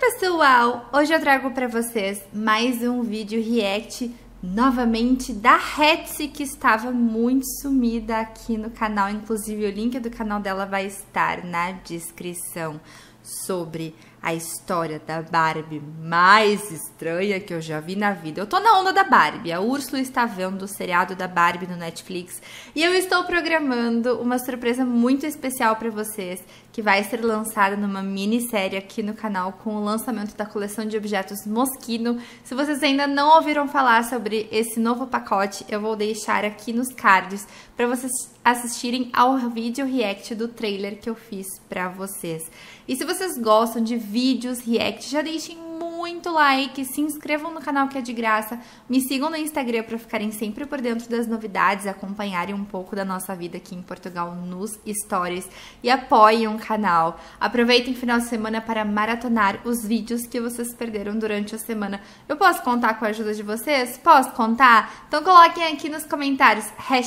pessoal, hoje eu trago pra vocês mais um vídeo react novamente da Hetzy, que estava muito sumida aqui no canal. Inclusive o link do canal dela vai estar na descrição, sobre a história da Barbie mais estranha que eu já vi na vida. Eu tô na onda da Barbie, a Úrsula está vendo o seriado da Barbie no Netflix e eu estou programando uma surpresa muito especial para vocês, que vai ser lançada numa minissérie aqui no canal com o lançamento da coleção de objetos Moschino. Se vocês ainda não ouviram falar sobre esse novo pacote, eu vou deixar aqui nos cards para vocês assistirem ao vídeo react do trailer que eu fiz para vocês. E se vocês gostam de vídeos react, já deixem muito like, se inscrevam no canal que é de graça, me sigam no Instagram para ficarem sempre por dentro das novidades, acompanharem um pouco da nossa vida aqui em Portugal nos stories e apoiem o canal. Aproveitem o final de semana para maratonar os vídeos que vocês perderam durante a semana. Eu posso contar com a ajuda de vocês? Posso contar? Então coloquem aqui nos comentários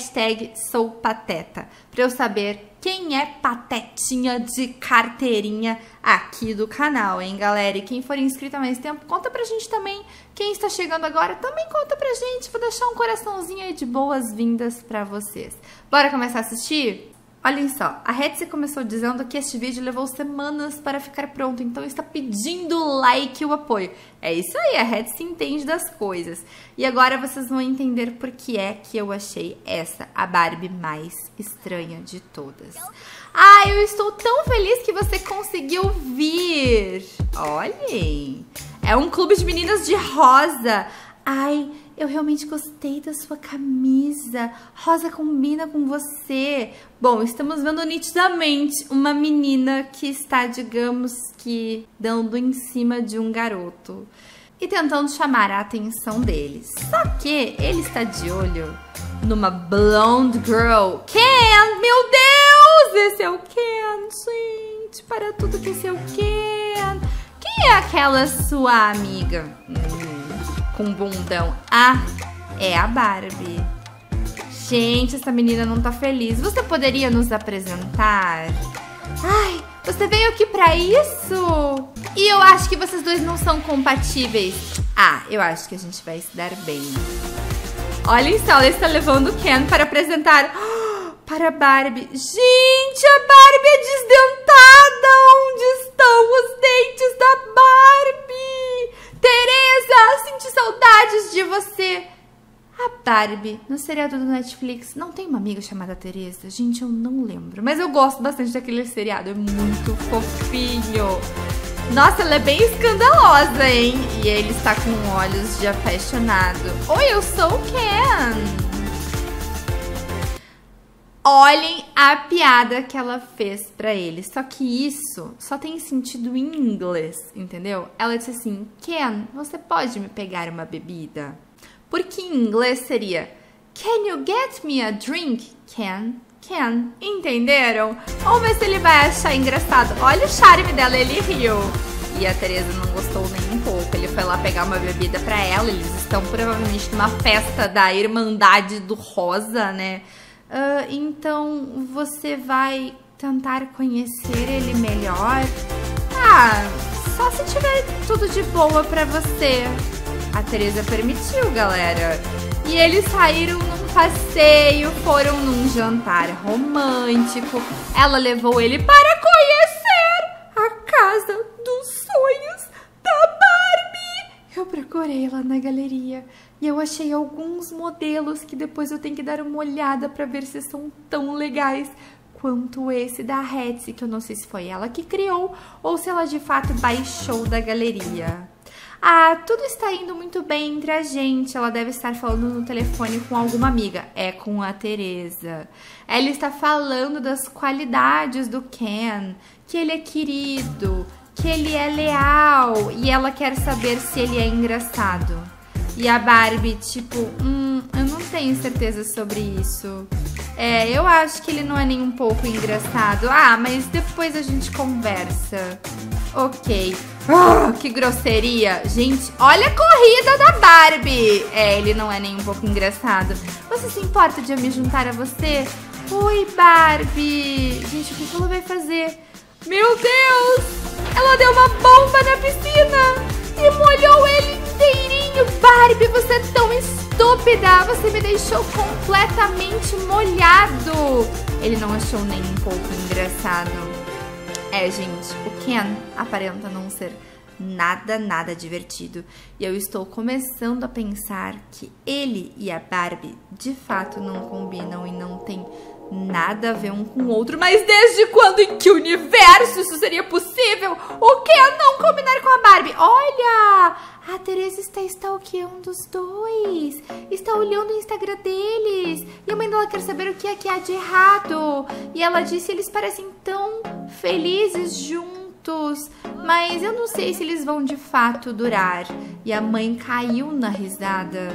#soupateta para eu saber quem é patetinha de carteirinha aqui do canal, hein, galera? E quem for inscrito há mais tempo, conta pra gente também. Quem está chegando agora, também conta pra gente. Vou deixar um coraçãozinho aí de boas-vindas pra vocês. Bora começar a assistir? Olhem só, a Hetzy começou dizendo que este vídeo levou semanas para ficar pronto, então está pedindo o like e o apoio. É isso aí, a Hetzy entende das coisas. E agora vocês vão entender por que é que eu achei essa a Barbie mais estranha de todas. Ah, eu estou tão feliz que você conseguiu vir. Olhem, é um clube de meninas de rosa. Ai, eu realmente gostei da sua camisa. Rosa combina com você. Bom, estamos vendo nitidamente uma menina que está, digamos que, dando em cima de um garoto e tentando chamar a atenção deles. Só que ele está de olho numa blonde girl. Ken! Meu Deus! Esse é o Ken, gente. Para tudo que esse é o Ken. Quem é aquela sua amiga? Com bundão. Ah, é a Barbie. Gente, essa menina não tá feliz. Você poderia nos apresentar? Ai, você veio aqui pra isso? E eu acho que vocês dois não são compatíveis. Ah, eu acho que a gente vai se dar bem. Olhem só, ela está levando o Ken para apresentar para a Barbie. Gente, a Barbie é desdentada. Onde estão os dentes da Barbie? Teresa, senti saudades de você. A Barbie, no seriado do Netflix, não tem uma amiga chamada Teresa? Gente, eu não lembro. Mas eu gosto bastante daquele seriado, é muito fofinho. Nossa, ela é bem escandalosa, hein? E ele está com olhos de apaixonado. Oi, eu sou o Ken. Olhem a piada que ela fez pra ele. Só que isso só tem sentido em inglês, entendeu? Ela disse assim: Ken, você pode me pegar uma bebida? Porque em inglês seria: Can you get me a drink, Ken? Ken. Entenderam? Vamos ver se ele vai achar engraçado. Olha o charme dela, ele riu. E a Teresa não gostou nem um pouco. Ele foi lá pegar uma bebida pra ela. Eles estão provavelmente numa festa da Irmandade do Rosa, né? Então você vai tentar conhecer ele melhor? Ah, só se tiver tudo de boa pra você. A Teresa permitiu, galera. E eles saíram num passeio, foram num jantar romântico. Ela levou ele para conhecer a casa dos sonhos da Barbie. Eu procurei lá na galeria e eu achei alguns modelos que depois eu tenho que dar uma olhada para ver se são tão legais quanto esse da Hetzy, que eu não sei se foi ela que criou ou se ela de fato baixou da galeria. Ah, tudo está indo muito bem entre a gente. Ela deve estar falando no telefone com alguma amiga. É com a Teresa. Ela está falando das qualidades do Ken, que ele é querido, que ele é leal, e ela quer saber se ele é engraçado. E a Barbie, tipo, eu não tenho certeza sobre isso. Eu acho que ele não é nem um pouco engraçado. Ah, mas depois a gente conversa. Ok. Que grosseria. Gente, olha a corrida da Barbie. Ele não é nem um pouco engraçado. Você se importa de eu me juntar a você? Oi, Barbie. Gente, o que ela vai fazer? Meu Deus! ela deu uma bomba na piscina e molhou ele inteirinho. Barbie, você é tão estúpida, você me deixou completamente molhado. Ele não achou nem um pouco engraçado. Gente, o Ken aparenta não ser nada divertido. E eu estou começando a pensar que ele e a Barbie de fato não combinam e não tem nada a ver um com o outro. Mas desde quando, em que universo isso seria possível? O Ken não combinar com a Barbie? Olha, a Teresa está stalkeando os dois. Está olhando o Instagram deles. E a mãe dela quer saber o que é que há de errado. E ela disse, eles parecem tão felizes juntos, mas eu não sei se eles vão de fato durar. E a mãe caiu na risada.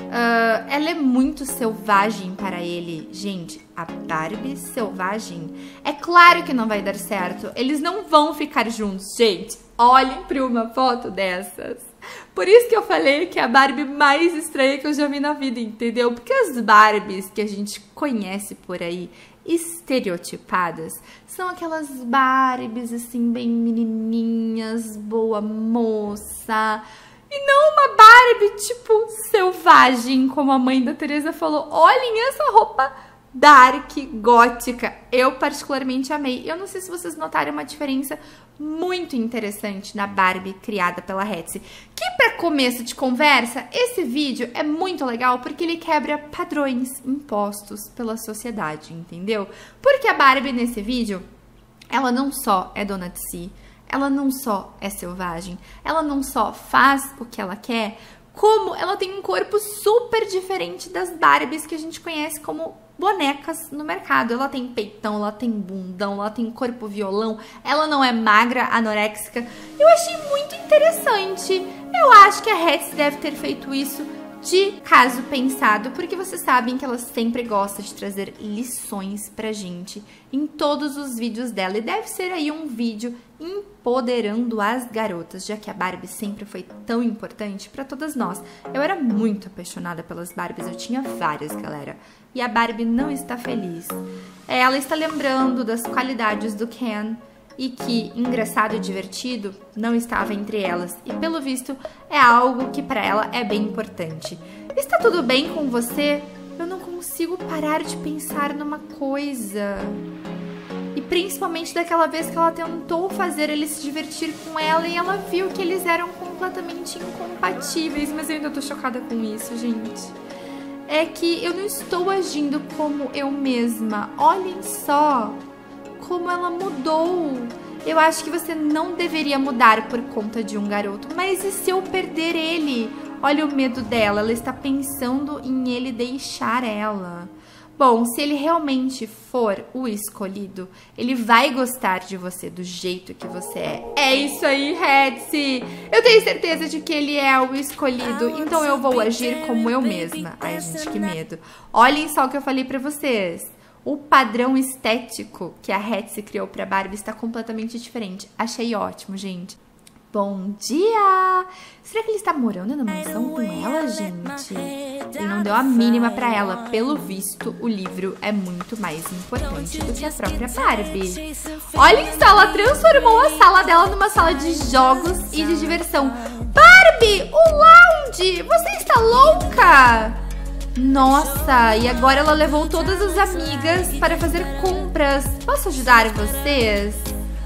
Ela é muito selvagem para ele. Gente, a Barbie selvagem? É claro que não vai dar certo. Eles não vão ficar juntos, gente. Olhem para uma foto dessas. Por isso que eu falei que é a Barbie mais estranha que eu já vi na vida, entendeu? Porque as Barbies que a gente conhece por aí, estereotipadas, são aquelas Barbies assim, bem menininhas, boa moça. E não uma Barbie, tipo, selvagem, como a mãe da Teresa falou. Olhem essa roupa dark, gótica. Eu particularmente amei. Eu não sei se vocês notaram uma diferença muito interessante na Barbie criada pela Hetzy. Que para começo de conversa, esse vídeo é muito legal porque ele quebra padrões impostos pela sociedade, entendeu? Porque a Barbie nesse vídeo, ela não só é dona de si, ela não só é selvagem, ela não só faz o que ela quer, como ela tem um corpo super diferente das Barbies que a gente conhece como bonecas no mercado. Ela tem peitão, ela tem bundão, ela tem corpo violão, ela não é magra, anoréxica. Eu achei muito interessante. Eu acho que a Hetzy deve ter feito isso de caso pensado, porque vocês sabem que ela sempre gosta de trazer lições pra gente em todos os vídeos dela. E deve ser aí um vídeo empoderando as garotas, já que a Barbie sempre foi tão importante pra todas nós. Eu era muito apaixonada pelas Barbies, eu tinha várias, galera. E a Barbie não está feliz. Ela está lembrando das qualidades do Ken e que, engraçado e divertido, não estava entre elas. E, pelo visto, é algo que para ela é bem importante. Está tudo bem com você? Eu não consigo parar de pensar numa coisa. E principalmente daquela vez que ela tentou fazer ele se divertir com ela e ela viu que eles eram completamente incompatíveis. Mas eu ainda tô chocada com isso, gente. É que eu não estou agindo como eu mesma. Olhem só como ela mudou. Eu acho que você não deveria mudar por conta de um garoto. Mas e se eu perder ele? Olha o medo dela. Ela está pensando em ele deixar ela. Bom, se ele realmente for o escolhido, ele vai gostar de você do jeito que você é. É isso aí, Hetzy! Eu tenho certeza de que ele é o escolhido, então eu vou agir como eu mesma. Ai, gente, que medo. Olhem só o que eu falei pra vocês. O padrão estético que a Hetzy criou pra Barbie está completamente diferente. Achei ótimo, gente. Bom dia! Será que ele está morando na mansão com ela, gente? Ele não deu a mínima pra ela. Pelo visto, o livro é muito mais importante do que a própria Barbie. Olhem só, ela transformou a sala dela numa sala de jogos e de diversão. Barbie, o lounge! Você está louca? Nossa, e agora ela levou todas as amigas para fazer compras. Posso ajudar vocês?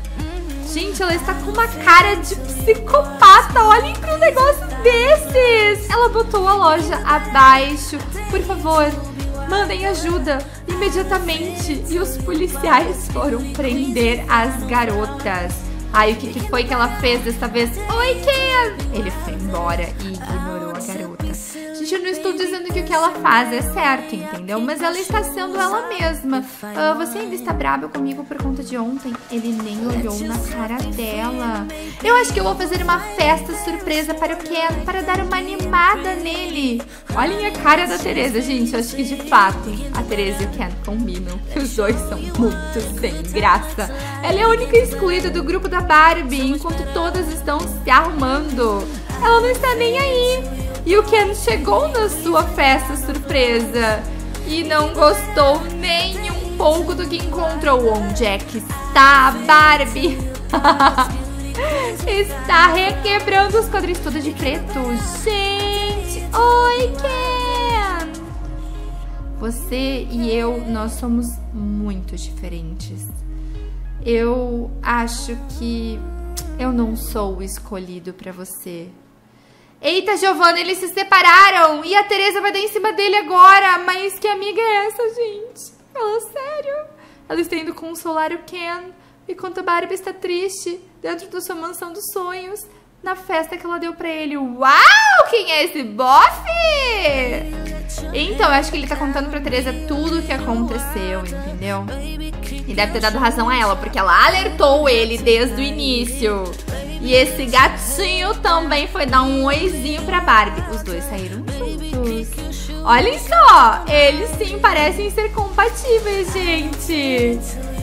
Gente, ela está com uma cara de psicopata. Olhem para um negócio desses. Ela botou a loja abaixo. Por favor, mandem ajuda imediatamente. E os policiais foram prender as garotas. Ai, o que foi que ela fez dessa vez? Oi, Ken! Ele foi embora e ignorou a garota. Gente, eu não estou dizendo que o que ela faz é certo, entendeu? Mas ela está sendo ela mesma. Você ainda está brava comigo por conta de ontem? Ele nem olhou na cara dela. Eu acho que eu vou fazer uma festa surpresa para o Ken, para dar uma animada nele. Olhem a cara da Teresa, gente. Eu acho que, de fato, a Teresa e o Ken combinam. Os dois são muito sem graça. Ela é a única excluída do grupo da Barbie, enquanto todas estão se arrumando. Ela não está nem aí. E o Ken chegou na sua festa surpresa e não gostou nem um pouco do que encontrou. Onde é que está a Barbie? está requebrando os quadris todos de preto. Gente, oi, Ken! Você e eu, nós somos muito diferentes. Eu acho que eu não sou o escolhido pra você. Eita, Giovanna, eles se separaram e a Teresa vai dar em cima dele agora. Mas que amiga é essa, gente? Fala sério. Ela está indo consolar o Ken enquanto a Barbie está triste dentro da sua mansão dos sonhos na festa que ela deu pra ele. Uau, quem é esse bofe? Então, eu acho que ele tá contando pra Teresa tudo o que aconteceu, entendeu? E deve ter dado razão a ela, porque ela alertou ele desde o início. E esse gatinho também foi dar um oizinho pra Barbie. Os dois saíram juntos. Olhem só, eles sim parecem ser compatíveis, gente.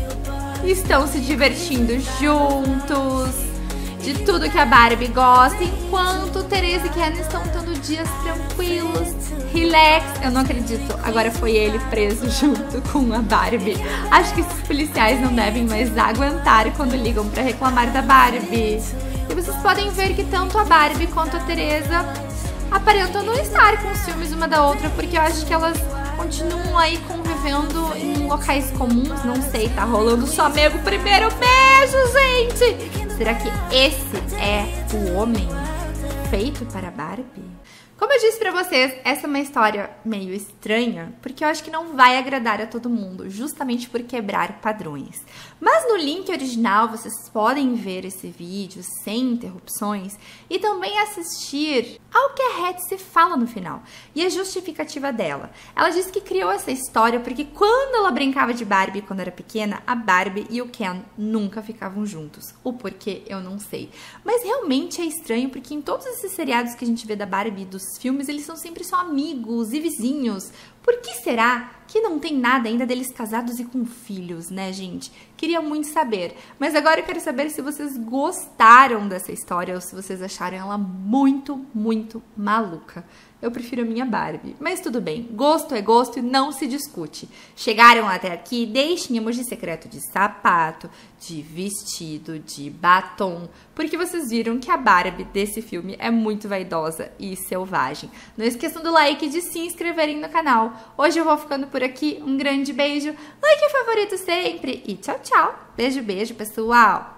Estão se divertindo juntos, de tudo que a Barbie gosta, enquanto Teresa e Ken estão tendo dias tranquilos, relax. Eu não acredito, agora foi ele preso junto com a Barbie. Acho que esses policiais não devem mais aguentar quando ligam pra reclamar da Barbie. E vocês podem ver que tanto a Barbie quanto a Teresa aparentam não estar com ciúmes uma da outra, porque eu acho que elas continuam aí convivendo em locais comuns. Não sei, tá rolando só mesmo o primeiro beijo, gente! Será que esse é o homem feito para Barbie? Como eu disse pra vocês, essa é uma história meio estranha, porque eu acho que não vai agradar a todo mundo, justamente por quebrar padrões. Mas no link original vocês podem ver esse vídeo sem interrupções e também assistir ao que a Hattie fala no final e a justificativa dela. Ela disse que criou essa história porque quando ela brincava de Barbie quando era pequena, a Barbie e o Ken nunca ficavam juntos. O porquê eu não sei. Mas realmente é estranho porque em todos esses seriados que a gente vê da Barbie e dos filmes, eles são sempre só amigos e vizinhos. Por que será que não tem nada ainda deles casados e com filhos, né, gente? Queria muito saber. Mas agora eu quero saber se vocês gostaram dessa história ou se vocês acharam ela muito, muito maluca. Eu prefiro a minha Barbie. Mas tudo bem, gosto é gosto e não se discute. Chegaram até aqui? Deixem emoji secreto de sapato, de vestido, de batom, porque vocês viram que a Barbie desse filme é muito vaidosa e selvagem. Não esqueçam do like e de se inscreverem no canal. Hoje eu vou ficando por aqui. Um grande beijo, like e favorito sempre e tchau, tchau. Beijo, beijo, pessoal!